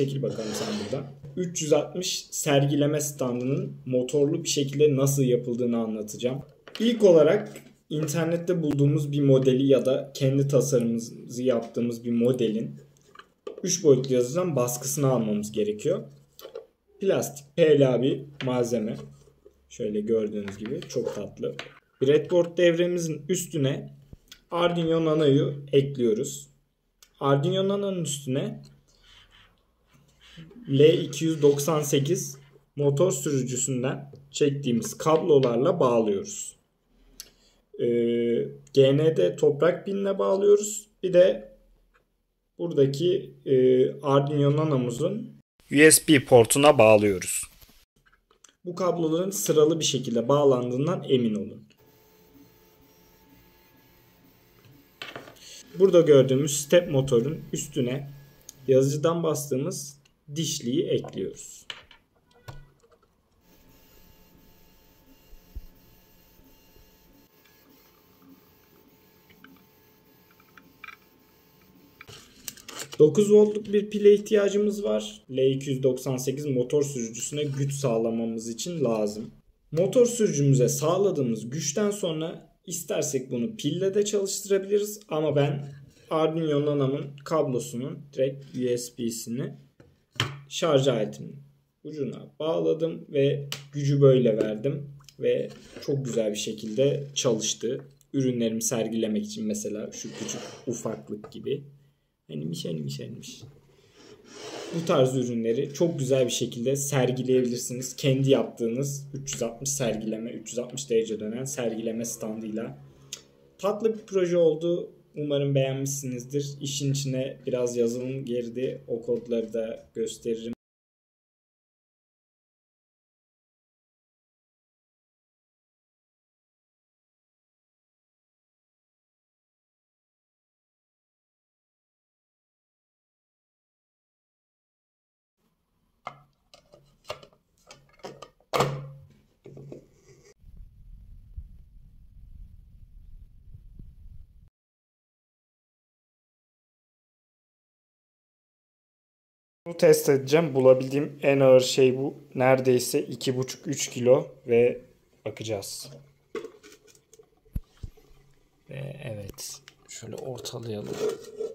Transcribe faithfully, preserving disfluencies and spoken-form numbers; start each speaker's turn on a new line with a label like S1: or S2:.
S1: çekil bakalım sen burada. üç yüz altmış sergileme standının motorlu bir şekilde nasıl yapıldığını anlatacağım. İlk olarak internette bulduğumuz bir modeli ya da kendi tasarımımızı yaptığımız bir modelin üç boyutlu yazıdan baskısını almamız gerekiyor. Plastik P L A bir malzeme. Şöyle gördüğünüz gibi çok tatlı. Breadboard devremizin üstüne Arduino Nano'yu ekliyoruz. Arduino Nano'nun üstüne L iki yüz doksan sekiz motor sürücüsünden çektiğimiz kablolarla bağlıyoruz. Ee, G N D toprak pinine bağlıyoruz. Bir de buradaki e, Arduino Nano'muzun U S B portuna bağlıyoruz. Bu kabloların sıralı bir şekilde bağlandığından emin olun. Burada gördüğümüz step motorun üstüne yazıcıdan bastığımız dişliyi ekliyoruz. dokuz voltluk bir pile ihtiyacımız var. L iki yüz doksan sekiz motor sürücüsüne güç sağlamamız için lazım. Motor sürücümüze sağladığımız güçten sonra istersek bunu pille de çalıştırabiliriz. Ama ben Arduino Nano'nun kablosunun direkt U S B'sini şarj aletinin ucuna bağladım ve gücü böyle verdim. Ve çok güzel bir şekilde çalıştı. Ürünlerimi sergilemek için mesela şu küçük ufaklık gibi. Animmiş animmiş animmiş. Bu tarz ürünleri çok güzel bir şekilde sergileyebilirsiniz. Kendi yaptığınız üç yüz altmış sergileme, üç yüz altmış derece dönen sergileme standıyla. Tatlı bir proje oldu. Umarım beğenmişsinizdir. İşin içine biraz yazılım girdi. O kodları da gösteririm. Bunu test edeceğim. Bulabildiğim en ağır şey bu. Neredeyse iki buçuk üç kilo ve bakacağız. Ve evet. Şöyle ortalayalım.